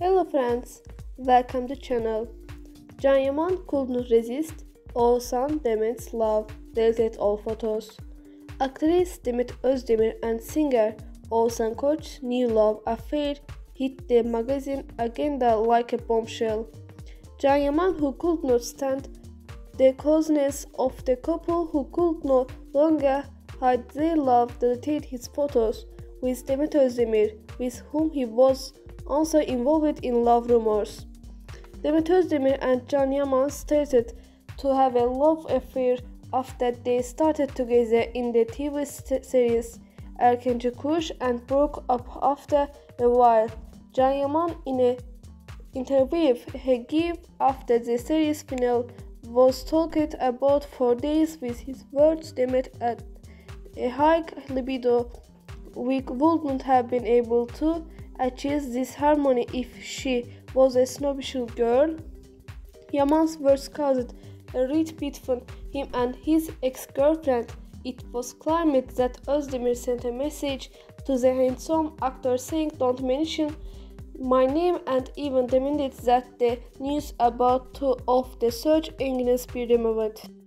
Hello friends, welcome to channel. Can Yaman could not resist Oğuzhan Demet's love, deleted all photos. Actress Demet Özdemir and singer Oğuzhan Koç's new love affair hit the magazine agenda like a bombshell. Can Yaman, who could not stand the closeness of the couple who could no longer hide their love, deleted his photos with Demet Özdemir, with whom he was also involved in love rumors. Demet Özdemir and Can Yaman started to have a love affair after they started together in the TV series Erkenci Kuş and broke up after a while. Can Yaman, in an interview he gave after the series finale, was talked about for days with his words. Demet had a high libido. We wouldn't have been able to achieve this harmony if she was a snobbish girl. Yaman's words caused a rift between him and his ex-girlfriend. It was claimed that Özdemir sent a message to the handsome actor saying, "Don't mention my name," and even demanded that the news about two of the search engines be removed.